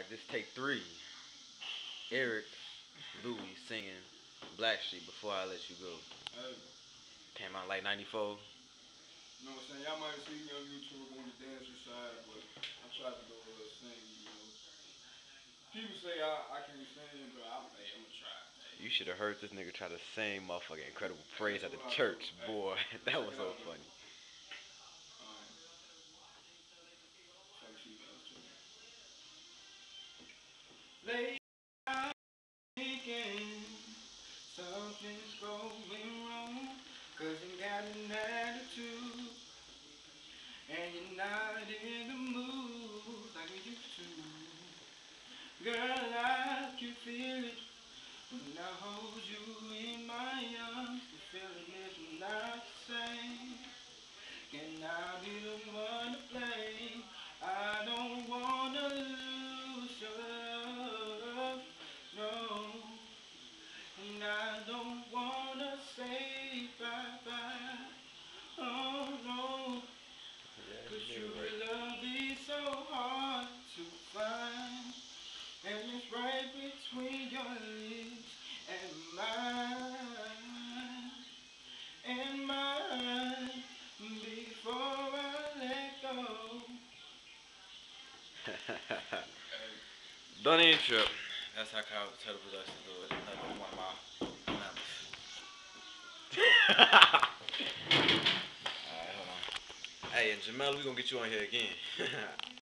This take 3. Eric Louis singing Blackstreet Before I Let You Go. Hey, Came out like 94. you know what I'm saying? Y'all might see me on YouTube on the dancer side, but I try to go sing, you know. People say I can't sing, but I'm gonna try. Hey, You should have heard this nigga try to sing motherfucking Incredible hey, Praise that's at the what I do. church, Hey, boy. That check was it so out though. funny. Fuck she does too. Late night thinking something's going wrong, 'cause you got an attitude, and you're not in the mood like we used to. Girl, I can feel it when I hold you in my arms. The feeling is not the same. Can I be the one to blame? I don't wanna lose your love, no. And I don't wanna say bye-bye, oh no. Yeah, 'Cause you true nigga right. love is so hard to find, and it's right between your lips and mine, and mine, before I let go. Don't even trip. That's how Kyle tell the production do it. Another one of my members. Alright, hold on. Hey, and Jamel, we gonna get you on here again.